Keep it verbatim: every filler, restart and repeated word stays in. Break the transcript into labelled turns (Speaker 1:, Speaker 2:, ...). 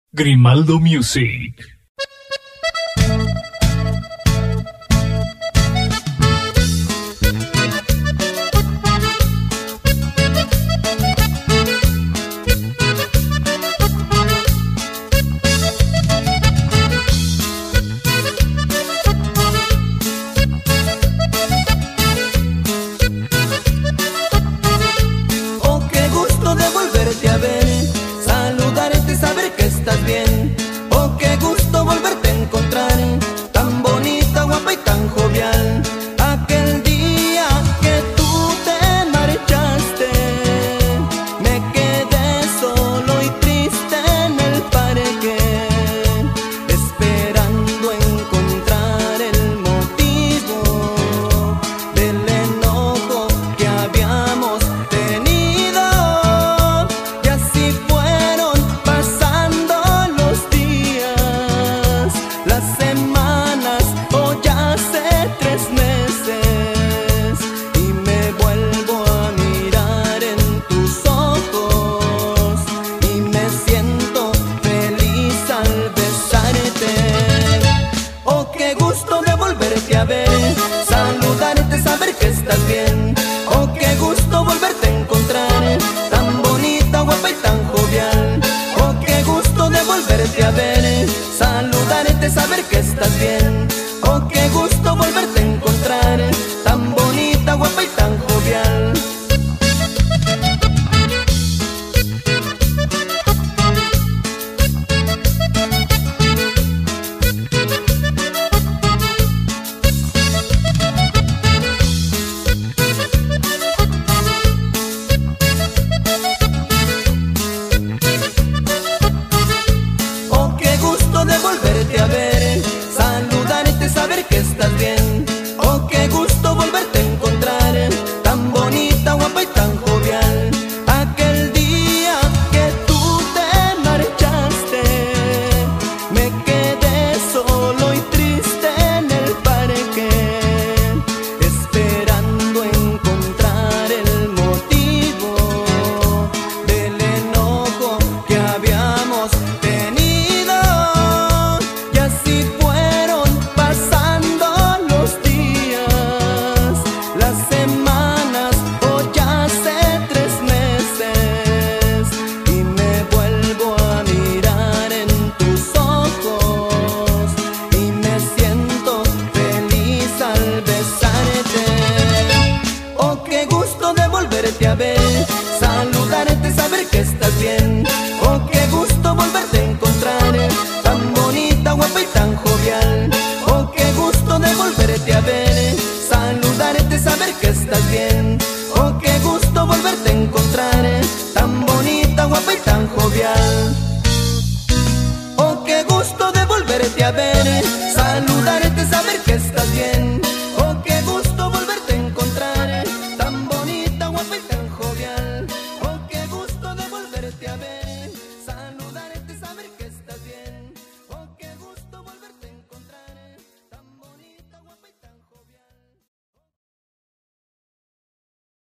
Speaker 1: Grimaldo Music.
Speaker 2: Oh, qué gusto de volverte a ver, saludarte, saber que estás bien. Oh, qué gusto volverte a encontrar, tan bonita, guapa y tan jovial. Aquel día que tú te marchaste, me quedé solo y triste en el parque, esperando encontrar el motivo del enojo que habíamos tenido. Y así fueron pasando los días, las semanas, o ya hace tres meses, y me vuelvo a mirar en tus ojos y me siento feliz al besarte. Oh, qué gusto de volverte a ver, saludarte, saber que estás bien. Oh, qué gusto volverte a encontrar, tan bonita, guapa y tan jovial. Oh, qué gusto de volverte a ver, saludarte, saber que estás bien. Oh, qué gusto volverte a encontrar, tan bonita, guapa y tan jovial. Oh, qué gusto de volverte a ver, saludarte, saber que estás bien. Oh, qué gusto volverte a encontrar, tan bonita, guapa y tan jovial. Aquel día que tú te marchaste, me quedé solo y triste en el parque, esperando encontrar el motivo del enojo que habíamos tenido.